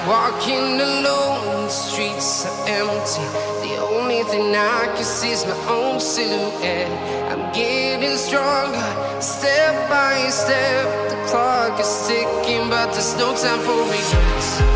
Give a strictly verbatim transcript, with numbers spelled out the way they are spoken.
Walking alone, the streets are empty. The only thing I can see is my own silhouette. I'm getting stronger, step by step. The clock is ticking, but there's no time for regrets.